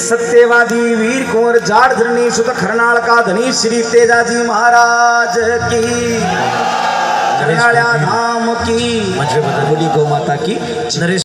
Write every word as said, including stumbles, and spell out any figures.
सत्यवादी वीर कुंवर जाट धरणी सुत खरनाल का धनी श्री तेजाजी महाराज की, करनाळ्या धाम की, बड़ी गौ माता की।